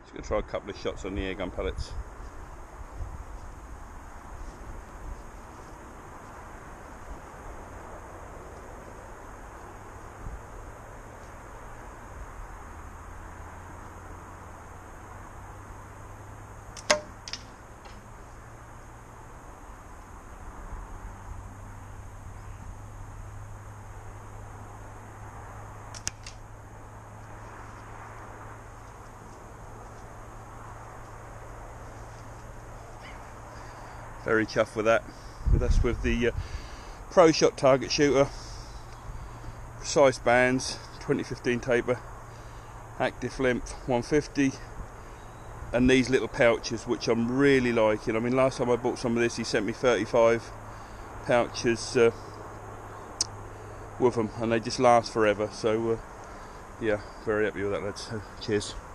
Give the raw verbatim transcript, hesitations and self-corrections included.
Just going to try a couple of shots on the airgun pellets. Very chuffed with that. That's with the uh, Pro Shot target shooter, precise bands, twenty fifteen taper, active length one fifty, and these little pouches which I'm really liking. I mean, last time I bought some of this he sent me thirty-five pouches uh, with them, and they just last forever. So uh, yeah, very happy with that, lads. So, cheers.